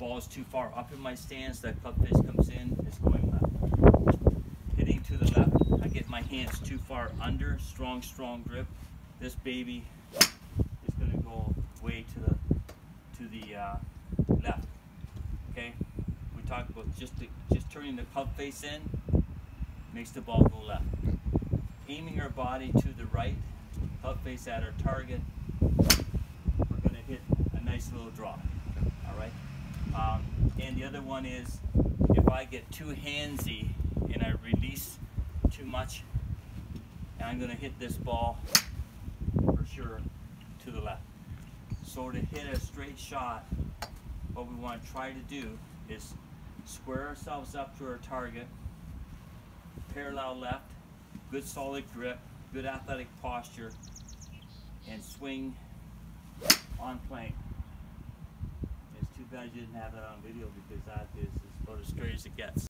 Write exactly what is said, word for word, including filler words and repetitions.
ball is too far up in my stance, that club face comes in, it's going left. Hitting to the left, I get my hands too far under, strong, strong grip. This baby is going to go way to the to the uh, left. Okay, we talked about just the, just turning the club face in makes the ball go left. Aiming our body to the right, club face at our target, we're going to hit a nice little draw. All right. Um, and the other one is if I get too handsy and I release too much, and I'm going to hit this ball for sure to the left. So to hit a straight shot, what we want to try to do is square ourselves up to our target, parallel left, good solid grip, good athletic posture, and swing on plank. It's too bad you didn't have that on video because that is about as straight as it gets.